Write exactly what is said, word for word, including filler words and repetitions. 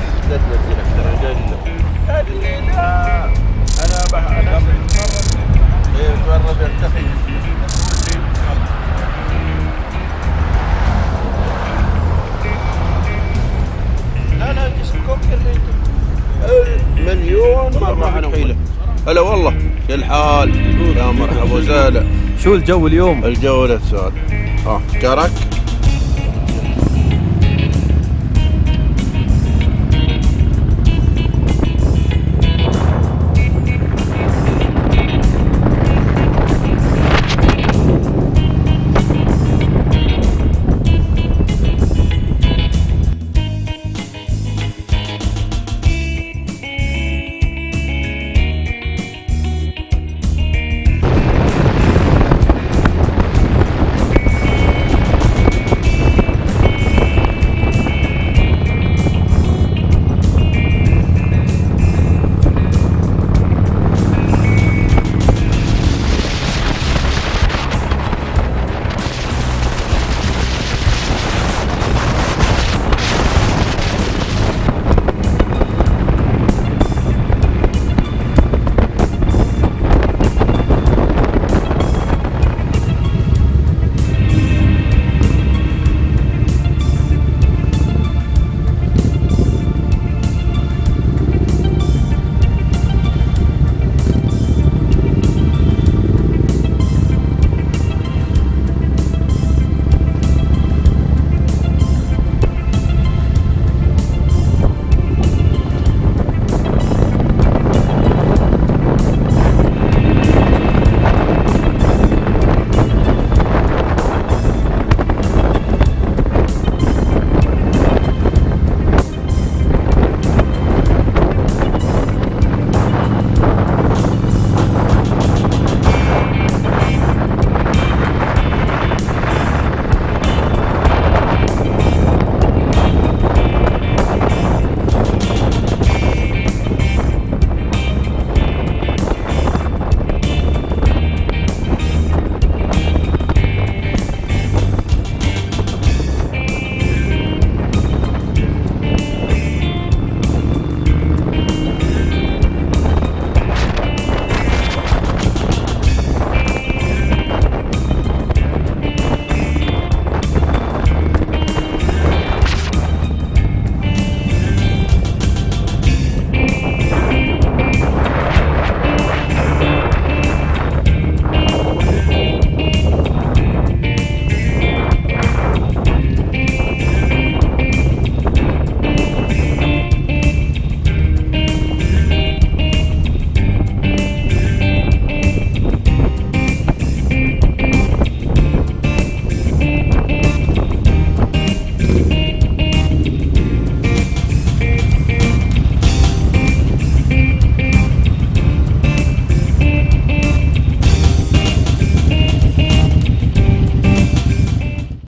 لا تنزل اكثر انا قايل لك. اللي لا انا بح انا اتمرن. ايه اتمرن يرتخي. لا لا جسمكم كله مليون مرة أنا حيلة. هلا والله يا الحال يا مرحبا وسهلا. شو الجو اليوم؟ الجو لا تسال. اه جارك